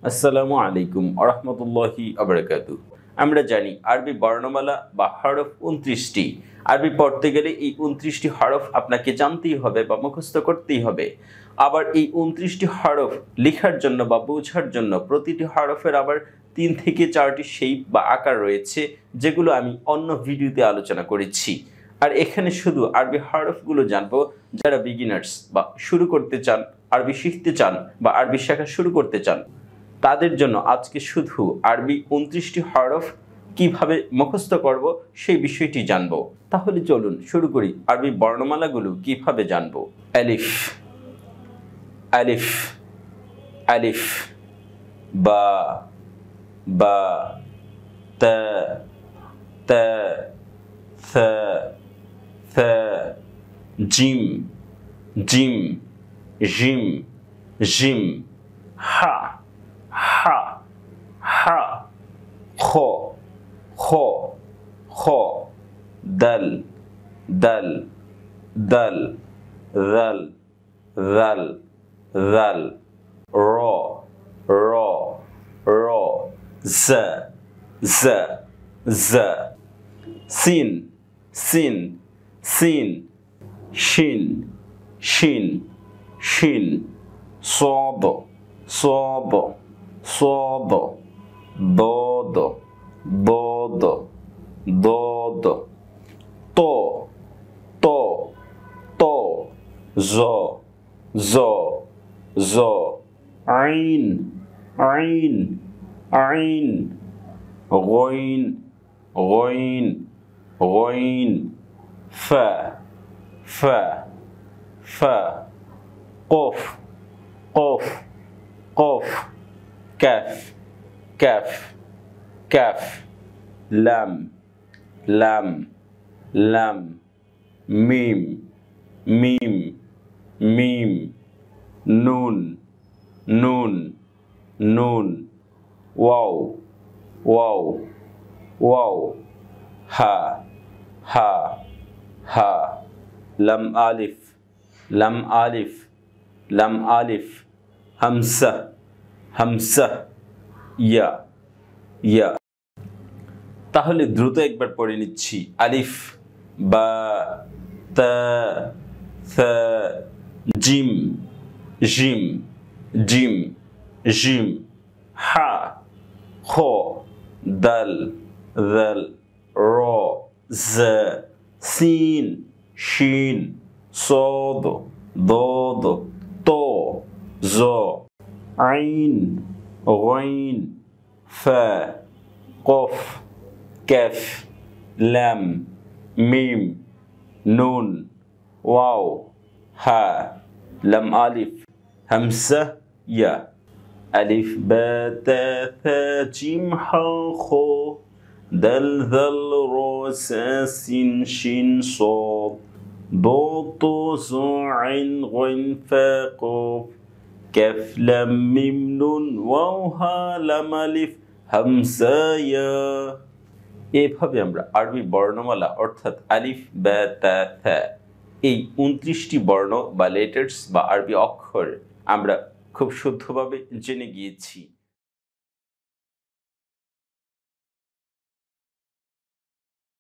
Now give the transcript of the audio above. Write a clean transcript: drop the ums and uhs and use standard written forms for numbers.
আসসালামু আলাইকুম ওয়া রাহমাতুল্লাহি ওয়া বারাকাতুহু। আমরা জানি আরবি বর্ণমালা বা হরফ 29টি। আরবি পড়তে গেলে এই 29টি হরফ আপনাকে জানতেই হবে বা মুখস্থ করতেই হবে। আবার এই 29টি হরফ লেখার জন্য বা বোঝার জন্য প্রতিটি হরফের আবার 3 থেকে 4টি শেপ বা আকার রয়েছে, যেগুলো আমি অন্য ভিডিওতে আলোচনা করেছি। আর এখানে শুধু আরবি হরফগুলো জানবো যারা বিগিনার্স বা শুরু করতে চান, আরবি শিখতে চান বা আরবি শেখা শুরু করতে চান। তাদের জন্য আজকে শুধু আরবি 29টি হরফ কিভাবে মুখস্থ করব সেই বিষয়টি জানব। তাহলে চলুন শুরু করি আরবি বর্ণমালাগুলো কিভাবে জানব। আলিফ, আলিফ, আলিফ, বা, বা, তা, তা, থা, থা, জিম, জিম, জিম, জিম, হা, হা, হা, খ, খ, খ, দাল, দাল, দাল, দাল, দাল, দাল, র, র, র, জা, জা, জা, সিন, সিন, সিন, শিন, শিন, শিন, صاد, صاد, صاد, ضاد, ضاد, ضاد, طا, طا, طا, ظا, ظا, ظا, عين, عين, عين, غين, غين, غين, فا, فا, فا, قف, قف, قف, كاف, كاف, كاف, لام, لام, لام, ميم, ميم, ميم, نون, نون, نون, واو, واو, واو, ها, ها, ها, لام ألف, لام ألف, لام ألف, همسة, همسة, ইয়া, ইয়া। তাহলে দ্রুত একবার পড়ে নিচ্ছি। আলিফ, বা, তা, থা, জিম, জিম, জিম, জিম, হা, খ, দাল, দাল, র, জা, সিন, শিন, صاد, ضاد, طا, ظا, عين, غين, فا, قف, كاف, لام, ميم, نون, واو, ها, لام ألف, همسة, يا। ألف با تا ثا جيم ح خا دال ذل را سا سين شين صاد ضاد طا ظا عين غين فا قاف كاف لام ميم نون واو হা লাম আলিফ হামসা ইয়া। এভাবে আমরা আরবি বর্ণমালা অর্থাৎ আলিফ, বা, তা, থা এই 29টি বর্ণ বা লেটার্স বা আরবি অক্ষর আমরা খুব শুদ্ধভাবে জেনে গিয়েছি।